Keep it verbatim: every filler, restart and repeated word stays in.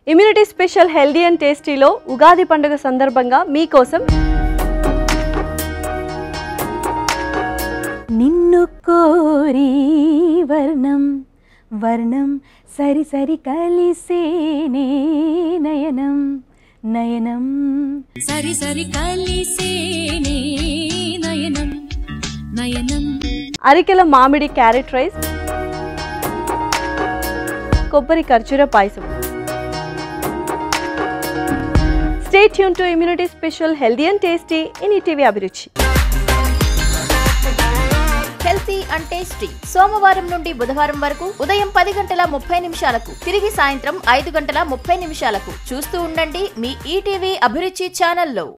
Immunity special healthy and టేస్టీలో ఉగాది పండుగ సందర్భంగా మీకోసం నిన్ను కోరి వర్ణం వర్ణం సరి సరి కలిసేనే నయనం నయనం సరి సరి కలిసేనే నయనం నయనం అరికెల మామిడి క్యారెట్ రైస్, కొబ్బరి ఖర్జూర పాయసం. Stay tuned to Immunity Special Healthy and Tasty in E T V Abhiruchi. Healthy and tasty సోమవారం నుండి బుధవారం వరకు ఉదయం పది గంటల ముప్పై నిమిషాలకు, తిరిగి సాయంత్రం ఐదు గంటల ముప్పై నిమిషాలకు చూస్తూ ఉండండి మీ ఈటీవీ అభిరుచి ఛానల్లో.